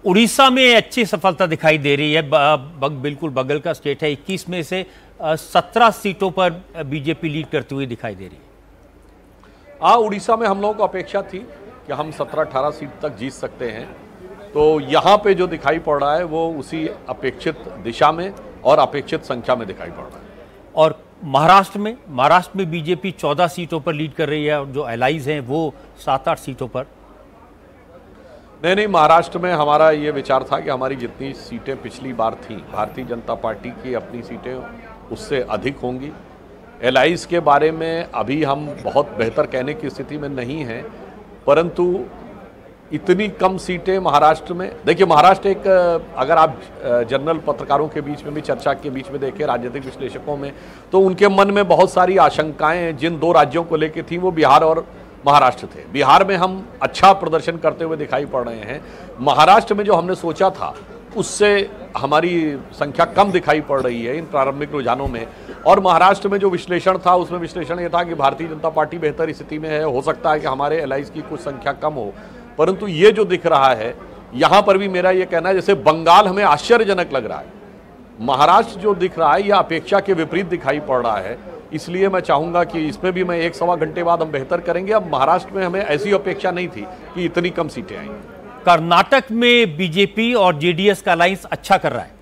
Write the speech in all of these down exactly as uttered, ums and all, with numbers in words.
उड़ीसा में अच्छी सफलता दिखाई दे रही है, बग, बिल्कुल बगल का स्टेट है। इक्कीस में से सत्रह सीटों पर बीजेपी लीड करती हुई दिखाई दे रही है। हाँ, उड़ीसा में हम लोगों को अपेक्षा थी कि हम सत्रह अठारह सीट तक जीत सकते हैं। तो यहाँ पे जो दिखाई पड़ रहा है वो उसी अपेक्षित दिशा में और अपेक्षित संख्या में दिखाई पड़ रहा है। और महाराष्ट्र में महाराष्ट्र में बीजेपी चौदह सीटों पर लीड कर रही है और जो एलाइज हैं वो सात आठ सीटों पर। नहीं नहीं, महाराष्ट्र में हमारा ये विचार था कि हमारी जितनी सीटें पिछली बार थीं भारतीय जनता पार्टी की अपनी सीटें उससे अधिक होंगी। एलाइज के बारे में अभी हम बहुत बेहतर कहने की स्थिति में नहीं हैं, परंतु इतनी कम सीटें महाराष्ट्र में, देखिए महाराष्ट्र एक, अगर आप जनरल पत्रकारों के बीच में भी चर्चा के बीच में देखें, राजनीतिक विश्लेषकों में, तो उनके मन में बहुत सारी आशंकाएं जिन दो राज्यों को लेकर थी वो बिहार और महाराष्ट्र थे। बिहार में हम अच्छा प्रदर्शन करते हुए दिखाई पड़ रहे हैं। महाराष्ट्र में जो हमने सोचा था उससे हमारी संख्या कम दिखाई पड़ रही है इन प्रारंभिक रुझानों में। और महाराष्ट्र में जो विश्लेषण था उसमें विश्लेषण ये था कि भारतीय जनता पार्टी बेहतर स्थिति में है, हो सकता है कि हमारे एलाइज की कुछ संख्या कम हो, परंतु ये जो दिख रहा है यहाँ पर भी मेरा ये कहना है जैसे बंगाल हमें आश्चर्यजनक लग रहा है, महाराष्ट्र जो दिख रहा है यह अपेक्षा के विपरीत दिखाई पड़ रहा है। इसलिए मैं चाहूंगा कि इसमें भी मैं एक सवा घंटे बाद हम बेहतर करेंगे। अब महाराष्ट्र में हमें ऐसी अपेक्षा नहीं थी कि इतनी कम सीटें आएंगी। कर्नाटक में बीजेपी और जेडीएस का अलायंस अच्छा कर रहा है।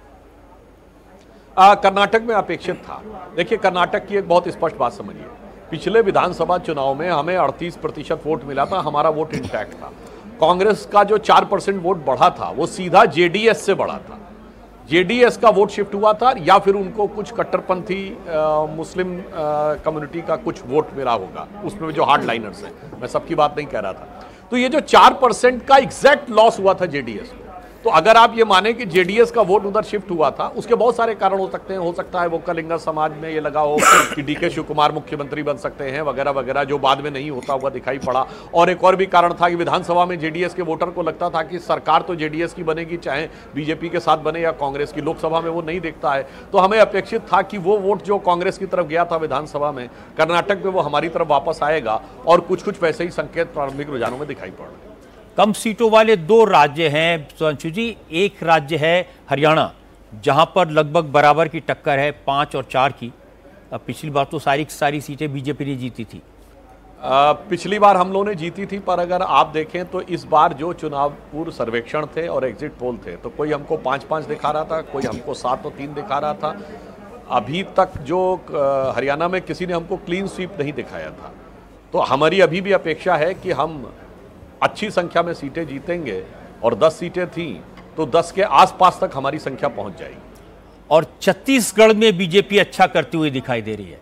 आ, कर्नाटक में अपेक्षित था। देखिए कर्नाटक की एक बहुत स्पष्ट बात समझिए, पिछले विधानसभा चुनाव में हमें अड़तीस प्रतिशत वोट मिला था, हमारा वोट इंटैक्ट था। कांग्रेस का जो चार परसेंट वोट बढ़ा था वो सीधा जेडीएस से बढ़ा था। जेडीएस का वोट शिफ्ट हुआ था या फिर उनको कुछ कट्टरपंथी मुस्लिम कम्युनिटी का कुछ वोट मिला होगा, उसमें जो हार्ड लाइनर्स हैं, मैं सबकी बात नहीं कह रहा था। तो ये जो चार परसेंट का एग्जैक्ट लॉस हुआ था जेडीएस को, तो अगर आप ये माने कि जेडीएस का वोट उधर शिफ्ट हुआ था, उसके बहुत सारे कारण हो सकते हैं। हो सकता है वो कलिंगा समाज में ये लगा हो कि डीके शिव कुमार मुख्यमंत्री बन सकते हैं वगैरह वगैरह, जो बाद में नहीं होता हुआ दिखाई पड़ा। और एक और भी कारण था कि विधानसभा में जेडीएस के वोटर को लगता था कि सरकार तो जेडीएस की बनेगी, चाहे बीजेपी के साथ बने या कांग्रेस की। लोकसभा में वो नहीं देखता है, तो हमें अपेक्षित था कि वो वोट जो कांग्रेस की तरफ गया था विधानसभा में, कर्नाटक में वो हमारी तरफ वापस आएगा। और कुछ कुछ वैसे ही संकेत प्रारंभिक रुझानों में दिखाई पड़ रहे हैं। कम सीटों वाले दो राज्य हैं सुधांशु जी। एक राज्य है हरियाणा, जहां पर लगभग बराबर की टक्कर है, पाँच और चार की। अब पिछली बार तो सारी सारी सीटें बीजेपी ने जीती थी। आ, पिछली बार हम लोगों ने जीती थी, पर अगर आप देखें तो इस बार जो चुनाव पूर्व सर्वेक्षण थे और एग्जिट पोल थे, तो कोई हमको पाँच पाँच दिखा रहा था, कोई हमको सात और तीन दिखा रहा था। अभी तक जो हरियाणा में किसी ने हमको क्लीन स्वीप नहीं दिखाया था। तो हमारी अभी भी अपेक्षा है कि हम अच्छी संख्या में सीटें जीतेंगे, और दस सीटें थीं तो दस के आसपास तक हमारी संख्या पहुंच जाएगी। और छत्तीसगढ़ में बीजेपी अच्छा करती हुई दिखाई दे रही है।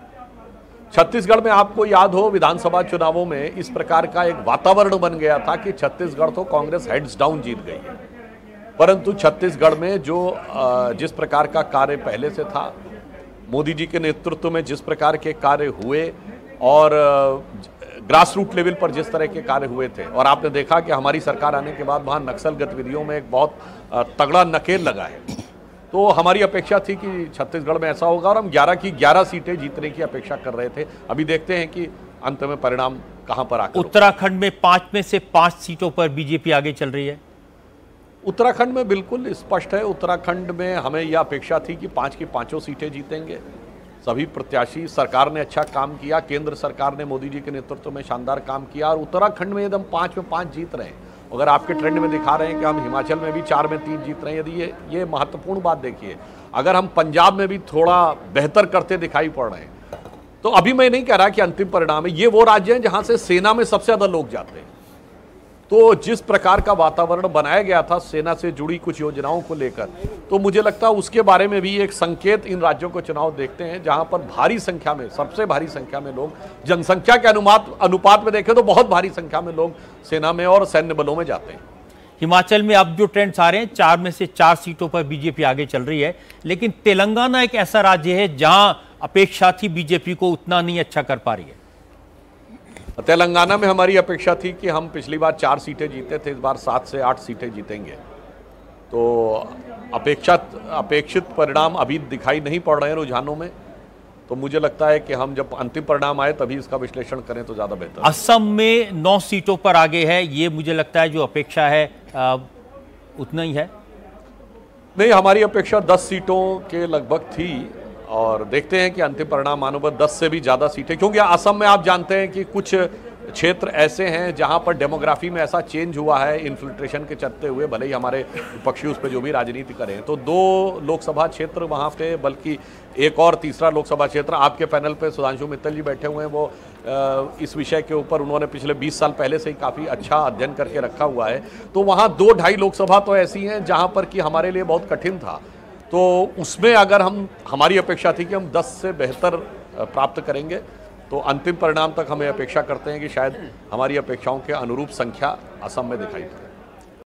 छत्तीसगढ़ में आपको याद हो विधानसभा चुनावों में इस प्रकार का एक वातावरण बन गया था कि छत्तीसगढ़ तो कांग्रेस हेड्स डाउन जीत गई है, परंतु छत्तीसगढ़ में जो जिस प्रकार का कार्य पहले से था, मोदी जी के नेतृत्व में जिस प्रकार के कार्य हुए और ग्रास रूट लेवल पर जिस तरह के कार्य हुए थे, और आपने देखा कि हमारी सरकार आने के बाद वहाँ नक्सल गतिविधियों में एक बहुत तगड़ा नकेल लगा है। तो हमारी अपेक्षा थी कि छत्तीसगढ़ में ऐसा होगा, और हम ग्यारह की ग्यारह सीटें जीतने की अपेक्षा कर रहे थे। अभी देखते हैं कि अंत में परिणाम कहाँ पर आकर। उत्तराखंड में पाँच में से पाँच सीटों पर बीजेपी आगे चल रही है। उत्तराखंड में बिल्कुल स्पष्ट है, उत्तराखंड में हमें यह अपेक्षा थी कि पाँच की पाँचों सीटें जीतेंगे। सभी प्रत्याशी, सरकार ने अच्छा काम किया, केंद्र सरकार ने मोदी जी के नेतृत्व में शानदार काम किया, और उत्तराखंड में एकदम पाँच में पाँच जीत रहे हैं। अगर आपके ट्रेंड में दिखा रहे हैं कि हम हिमाचल में भी चार में तीन जीत रहे हैं, यदि ये ये महत्वपूर्ण बात देखिए। अगर हम पंजाब में भी थोड़ा बेहतर करते दिखाई पड़ रहे हैं, तो अभी मैं नहीं कह रहा कि अंतिम परिणाम है। ये वो राज्य हैं जहां से सेना में सबसे ज्यादा लोग जाते हैं। तो जिस प्रकार का वातावरण बनाया गया था सेना से जुड़ी कुछ योजनाओं को लेकर, तो मुझे लगता है उसके बारे में भी एक संकेत इन राज्यों को चुनाव देखते हैं, जहां पर भारी संख्या में, सबसे भारी संख्या में लोग, जनसंख्या के अनुपात अनुपात में देखें तो बहुत भारी संख्या में लोग सेना में और सैन्य बलों में जाते हैं। हिमाचल में अब जो ट्रेंड्स आ रहे हैं, चार में से चार सीटों पर बीजेपी आगे चल रही है, लेकिन तेलंगाना एक ऐसा राज्य है जहां अपेक्षा थी बीजेपी को उतना नहीं अच्छा कर पा रही है। तेलंगाना में हमारी अपेक्षा थी कि हम पिछली बार चार सीटें जीते थे, इस बार सात से आठ सीटें जीतेंगे। तो अपेक्षित अपेक्षित परिणाम अभी दिखाई नहीं पड़ रहे हैं रुझानों में। तो मुझे लगता है कि हम जब अंतिम परिणाम आए तभी इसका विश्लेषण करें तो ज़्यादा बेहतर। असम में नौ सीटों पर आगे है, ये मुझे लगता है जो अपेक्षा है उतना ही है? नहीं, हमारी अपेक्षा दस सीटों के लगभग थी और देखते हैं कि अंतिम परिणाम मानो दस से भी ज़्यादा सीटें, क्योंकि असम में आप जानते हैं कि कुछ क्षेत्र ऐसे हैं जहां पर डेमोग्राफी में ऐसा चेंज हुआ है इन्फिल्ट्रेशन के चलते हुए, भले ही हमारे विपक्षी उस पर जो भी राजनीति करें। तो दो लोकसभा क्षेत्र वहां पे, बल्कि एक और तीसरा लोकसभा क्षेत्र, आपके पैनल पे सुधांशु मित्तल जी बैठे हुए हैं, वो इस विषय के ऊपर उन्होंने पिछले बीस साल पहले से ही काफ़ी अच्छा अध्ययन करके रखा हुआ है। तो वहाँ दो ढाई लोकसभा तो ऐसी हैं जहाँ पर कि हमारे लिए बहुत कठिन था। तो उसमें अगर हम, हमारी अपेक्षा थी कि हम दस से बेहतर प्राप्त करेंगे, तो अंतिम परिणाम तक हमें अपेक्षा करते हैं कि शायद हमारी अपेक्षाओं के अनुरूप संख्या असम में दिखाई पड़े।